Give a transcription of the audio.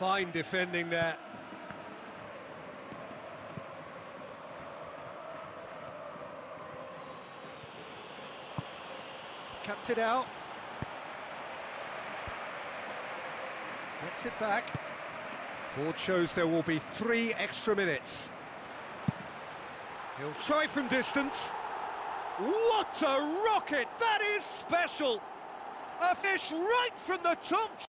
Fine defending there. Cuts it out. Gets it back. Board shows there will be 3 extra minutes. He'll try from distance. What a rocket! That is special! A fish right from the top.